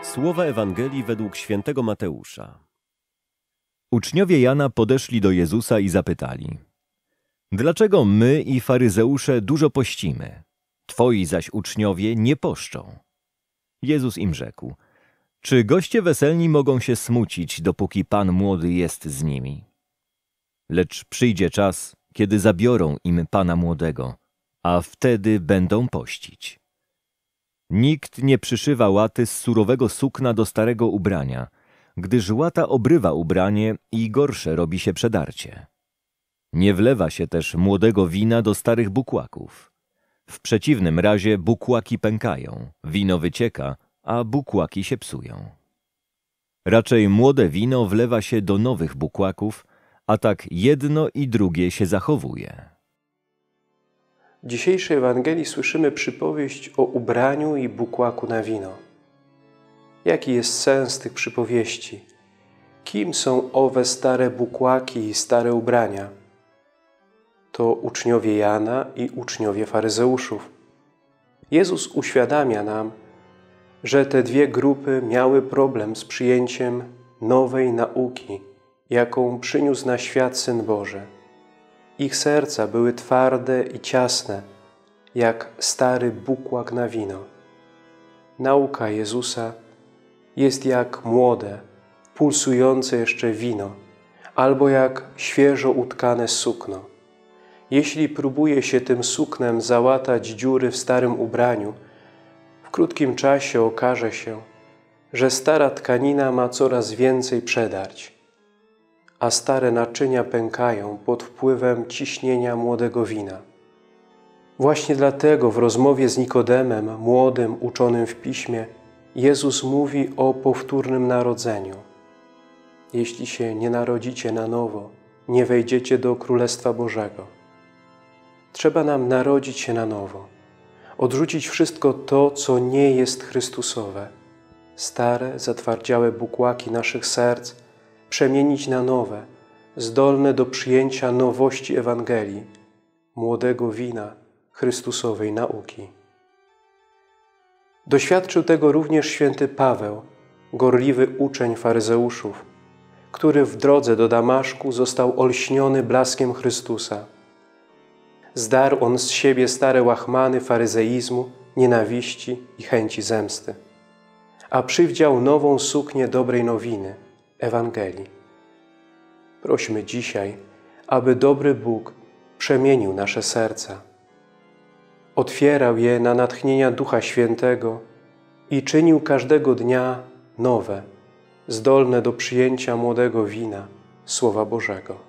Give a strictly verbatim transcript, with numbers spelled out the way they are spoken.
Słowa Ewangelii według świętego Mateusza. Uczniowie Jana podeszli do Jezusa i zapytali: Dlaczego my i faryzeusze dużo pościmy, twoi zaś uczniowie nie poszczą? Jezus im rzekł: Czy goście weselni mogą się smucić, dopóki Pan młody jest z nimi? Lecz przyjdzie czas, kiedy zabiorą im Pana młodego, a wtedy będą pościć. Nikt nie przyszywa łaty z surowego sukna do starego ubrania, gdyż łata obrywa ubranie i gorsze robi się przedarcie. Nie wlewa się też młodego wina do starych bukłaków. W przeciwnym razie bukłaki pękają, wino wycieka, a bukłaki się psują. Raczej młode wino wlewa się do nowych bukłaków, a tak jedno i drugie się zachowuje. W dzisiejszej Ewangelii słyszymy przypowieść o ubraniu i bukłaku na wino. Jaki jest sens tych przypowieści? Kim są owe stare bukłaki i stare ubrania? To uczniowie Jana i uczniowie faryzeuszów. Jezus uświadamia nam, że te dwie grupy miały problem z przyjęciem nowej nauki, jaką przyniósł na świat Syn Boży. Ich serca były twarde i ciasne, jak stary bukłak na wino. Nauka Jezusa jest jak młode, pulsujące jeszcze wino, albo jak świeżo utkane sukno. Jeśli próbuje się tym suknem załatać dziury w starym ubraniu, w krótkim czasie okaże się, że stara tkanina ma coraz więcej przedarć, a stare naczynia pękają pod wpływem ciśnienia młodego wina. Właśnie dlatego w rozmowie z Nikodemem, młodym, uczonym w Piśmie, Jezus mówi o powtórnym narodzeniu. Jeśli się nie narodzicie na nowo, nie wejdziecie do Królestwa Bożego. Trzeba nam narodzić się na nowo, odrzucić wszystko to, co nie jest Chrystusowe, stare, zatwardziałe bukłaki naszych serc, przemienić na nowe, zdolne do przyjęcia nowości Ewangelii, młodego wina Chrystusowej nauki. Doświadczył tego również święty Paweł, gorliwy uczeń faryzeuszów, który w drodze do Damaszku został olśniony blaskiem Chrystusa. Zdarł on z siebie stare łachmany faryzeizmu, nienawiści i chęci zemsty, a przywdział nową suknię dobrej nowiny, Ewangelii. Prośmy dzisiaj, aby dobry Bóg przemienił nasze serca, otwierał je na natchnienia Ducha Świętego i czynił każdego dnia nowe, zdolne do przyjęcia młodego wina Słowa Bożego.